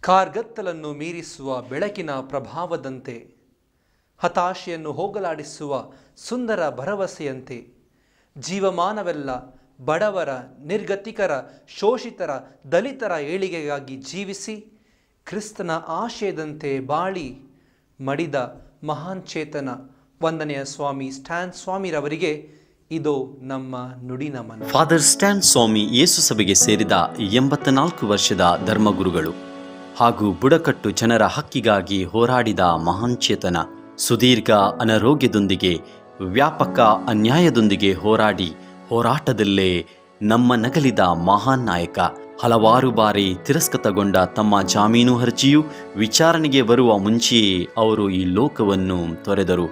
ಕಾರ್ಗತ್ತಲನ್ನು ಮೀರಿಸುವ ಬೆಳಕಿನ ಪ್ರಭಾವದಂತೆ, ಹತಾಶೆಯನ್ನು ಹೋಗಲಾಡಿಸುವ ಸುಂದರ ಭರವಸೆಯಂತೆ ಜೀವಮಾನವೆಲ್ಲ ಬಡವರ, ನಿರ್ಗತಿಕರ, ಶೋಷಿತರ, ದಲಿತರ ಏಳಿಗೆಗಾಗಿ ಜೀವಿಸಿ ಕ್ರಿಸ್ತನ ಆಶಯದಂತೆ ಬಾಳಿ ಮಡಿದ ಮಹಾನ್ ಚೇತನ ವಂದನೆಯ ಸ್ವಾಮಿ ಸ್ಟ್ಯಾನ್ ಸ್ವಾಮಿರವರಿಗೆ ಇದು ನಮ್ಮ ನುಡಿ ನಮನ. ಫಾದರ್ ಸ್ಟ್ಯಾನ್ ಸ್ವಾಮಿ ಯೇಸು ಸಭೆಗೆ ಸೇರಿದ 84 ವರ್ಷದ ಧರ್ಮಗುರುಗಳು ಹಾಗೂ ಬುಡಕಟ್ಟು ಜನರ ಹಕ್ಕಿಗಾಗಿ ಹೋರಾಡಿದ ಮಹಾನ್ ಚೇತನ. ಸುದೀರ್ಘ ಅನಾರೋಗ್ಯದೊಂದಿಗೆ, ವ್ಯಾಪಕ ಅನ್ಯಾಯದೊಂದಿಗೆ ಹೋರಾಟದಲ್ಲೇ ನಮ್ಮ ನಗಲಿದ ಮಹಾನ್ ನಾಯಕ. ಹಲವಾರು ಬಾರಿ ತಿರಸ್ಕೃತಗೊಂಡ ತಮ್ಮ ಜಾಮೀನು ಅರ್ಜಿಯು ವಿಚಾರಣೆಗೆ ಬರುವ ಮುಂಚೆಯೇ ಅವರು ಈ ಲೋಕವನ್ನು ತೊರೆದರು.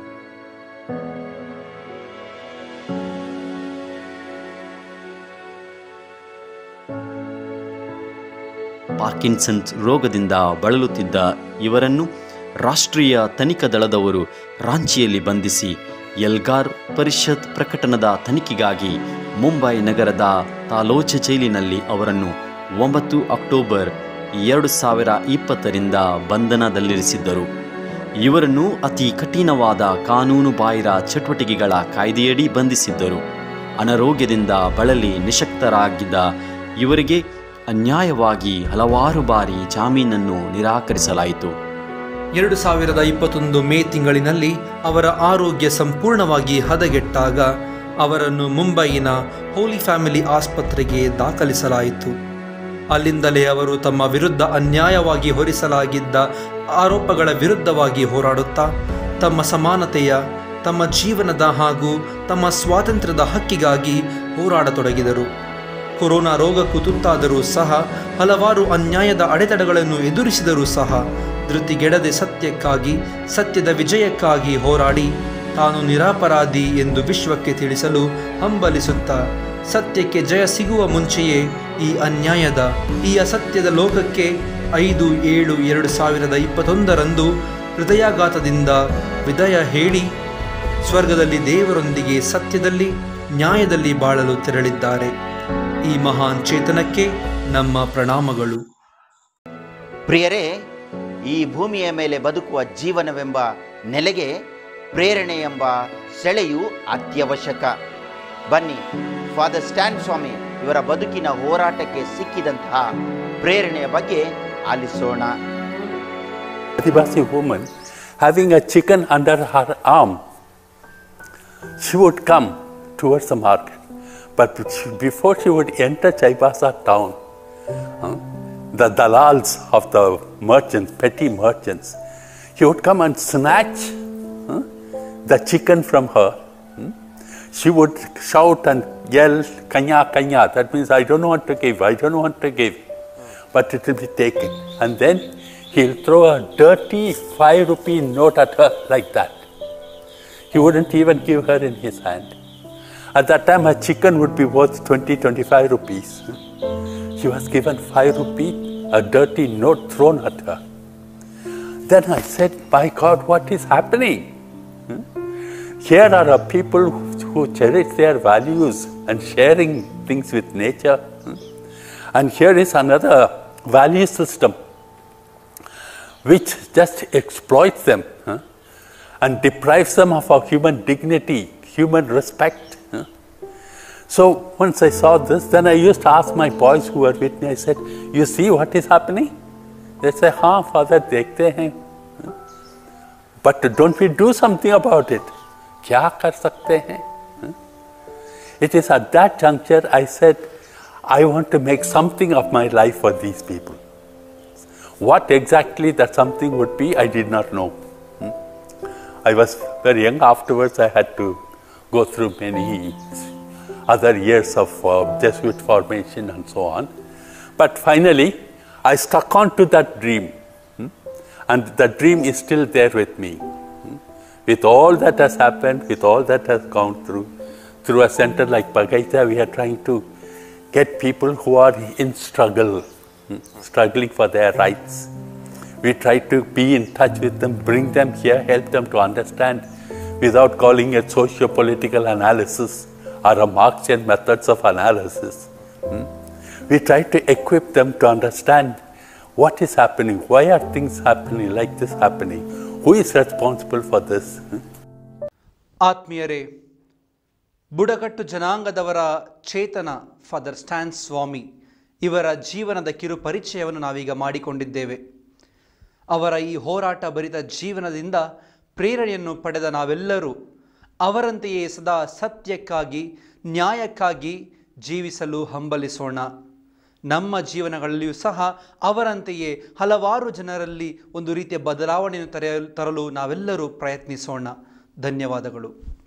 ಪಾರ್ಕಿನ್ಸನ್ಸ್ ರೋಗದಿಂದ ಬಳಲುತ್ತಿದ್ದ ಇವರನ್ನು ರಾಷ್ಟ್ರೀಯ ತನಿಖಾ ದಳದವರು ರಾಂಚಿಯಲ್ಲಿ ಬಂಧಿಸಿ ಎಲ್ಗಾರ್ ಪರಿಷತ್ ಪ್ರಕಟಣದ ತನಿಖೆಗಾಗಿ ಮುಂಬೈ ನಗರದ ತಾಲೋಚ ಜೈಲಿನಲ್ಲಿ ಅವರನ್ನು 9 ಅಕ್ಟೋಬರ್ 2020 ಬಂಧನದಲ್ಲಿರಿಸಿದ್ದರು. ಇವರನ್ನು ಅತಿ ಕಠಿಣವಾದ ಕಾನೂನು ಬಾಹಿರ ಚಟುವಟಿಕೆಗಳ ಕಾಯ್ದೆಯಡಿ ಬಂಧಿಸಿದ್ದರು. ಅನಾರೋಗ್ಯದಿಂದ ಬಳಲಿ ನಿಶಕ್ತರಾಗಿದ್ದ ಇವರಿಗೆ ಅನ್ಯಾಯವಾಗಿ ಹಲವಾರು ಬಾರಿ ಜಾಮೀನನ್ನು ನಿರಾಕರಿಸಲಾಯಿತು. 2021 ಮೇ ತಿಂಗಳಿನಲ್ಲಿ ಅವರ ಆರೋಗ್ಯ ಸಂಪೂರ್ಣವಾಗಿ ಹದಗೆಟ್ಟಾಗ ಅವರನ್ನು ಮುಂಬಯಿನ ಹೋಲಿ ಫ್ಯಾಮಿಲಿ ಆಸ್ಪತ್ರೆಗೆ ದಾಖಲಿಸಲಾಯಿತು. ಅಲ್ಲಿಂದಲೇ ಅವರು ತಮ್ಮ ವಿರುದ್ಧ ಅನ್ಯಾಯವಾಗಿ ಹೊರಿಸಲಾಗಿದ್ದ ಆರೋಪಗಳ ವಿರುದ್ಧವಾಗಿ ಹೋರಾಡುತ್ತಾ ತಮ್ಮ ಸಮಾನತೆಯ, ತಮ್ಮ ಜೀವನದ ಹಾಗೂ ತಮ್ಮ ಸ್ವಾತಂತ್ರ್ಯದ ಹಕ್ಕಿಗಾಗಿ ಹೋರಾಡತೊಡಗಿದರು. ಕೊರೋನಾ ರೋಗಕ್ಕೂ ತುತ್ತಾದರೂ ಸಹ, ಹಲವಾರು ಅನ್ಯಾಯದ ಅಡೆತಡೆಗಳನ್ನು ಎದುರಿಸಿದರೂ ಸಹ ಧೃತಿಗೆಡದೆ ಸತ್ಯಕ್ಕಾಗಿ, ಸತ್ಯದ ವಿಜಯಕ್ಕಾಗಿ ಹೋರಾಡಿ ತಾನು ನಿರಪರಾಧಿ ಎಂದು ವಿಶ್ವಕ್ಕೆ ತಿಳಿಸಲು ಹಂಬಲಿಸುತ್ತಾ, ಸತ್ಯಕ್ಕೆ ಜಯ ಸಿಗುವ ಮುಂಚೆಯೇ ಈ ಅನ್ಯಾಯದ, ಈ ಅಸತ್ಯದ ಲೋಕಕ್ಕೆ 5/7/2021 ಹೃದಯಾಘಾತದಿಂದ ವಿದಾಯ ಹೇಳಿ ಸ್ವರ್ಗದಲ್ಲಿ ದೇವರೊಂದಿಗೆ ಸತ್ಯದಲ್ಲಿ, ನ್ಯಾಯದಲ್ಲಿ ಬಾಳಲು ತೆರಳಿದ್ದಾರೆ. ಈ ಮಹಾನ್ ಚೇತನಕ್ಕೆ ನಮ್ಮ ಪ್ರಣಾಮಗಳು. ಪ್ರಿಯರೇ, ಈ ಭೂಮಿಯ ಮೇಲೆ ಬದುಕುವ ಜೀವನವೆಂಬ ನೆಲೆಗೆ ಪ್ರೇರಣೆ ಎಂಬ ಸೆಳೆಯು ಅತ್ಯವಶ್ಯಕ. ಬನ್ನಿ, ಫಾದರ್ ಸ್ಟ್ಯಾನ್ ಸ್ವಾಮಿ ಇವರ ಬದುಕಿನ ಹೋರಾಟಕ್ಕೆ ಸಿಕ್ಕಿದಂತಹ ಪ್ರೇರಣೆಯ ಬಗ್ಗೆ ಆಲಿಸೋಣ. Adivasi woman having a chicken under her arm, she would come towards the market. But before she would enter Chaibasa town, the dalals of the merchants, petty merchants, he would come and snatch the chicken from her. She would shout and yell, "Kanya, Kanya." That means, "I don't want to give, I don't want to give." But it will be taken. And then he'll throw a dirty 5 rupee note at her like that. He wouldn't even give her in his hand. At that time, her chicken would be worth 20-25 rupees. She was given 5 rupees, a dirty note thrown at her. Then I said, "My God, what is happening? Here are people who cherish their values and sharing things with nature. And here is another value system which just exploits them and deprives them of our human dignity, human respect." So once I saw this, then I used to ask my boys who were with me, I said, "You see what is happening?" They say, "Haan, Father, dekhte hain." But don't we do something about it? Kya kar sakte hain? It is at that juncture I said, I want to make something of my life for these people. What exactly that something would be, I did not know. I was very young. Afterwards, I had to go through many other years of Jesuit formation and so on. But finally, I stuck on to that dream. And the dream is still there with me. With all that has happened, with all that has gone through a center like Bagaita, we are trying to get people who are in struggle, struggling for their rights. We try to be in touch with them, bring them here, help them to understand without calling it socio-political analysis or a Marxian methods of analysis. We try to equip them to understand what is happening? Why are things happening like this happening? Who is responsible for this? ಆತ್ಮೀಯರೇ, ಬುಡಕಟ್ಟು ಜನಾಂಗದವರ ಚೇತನ father Stan ಸ್ವಾಮಿ ಇವರ ಜೀವನದ ಕಿರು ಪರಿಚಯವನ್ನು ನಾವೀಗ ಮಾಡಿಕೊಂಡಿದ್ದೇವೆ. ಅವರ ಈ ಹೋರಾಟ ಭರಿತ ಜೀವನದಿಂದ ಪ್ರೇರಣೆಯನ್ನು ಪಡೆದ ನಾವೆಲ್ಲರೂ ಅವರಂತೆಯೇ ಸದಾ ಸತ್ಯಕ್ಕಾಗಿ, ನ್ಯಾಯಕ್ಕಾಗಿ ಜೀವಿಸಲು ಹಂಬಲಿಸೋಣ. ನಮ್ಮ ಜೀವನಗಳಲ್ಲಿಯೂ ಸಹ ಅವರಂತೆಯೇ ಹಲವಾರು ಜನರಲ್ಲಿ ಒಂದು ರೀತಿಯ ಬದಲಾವಣೆಯನ್ನು ತರಲು ನಾವೆಲ್ಲರೂ ಪ್ರಯತ್ನಿಸೋಣ. ಧನ್ಯವಾದಗಳು.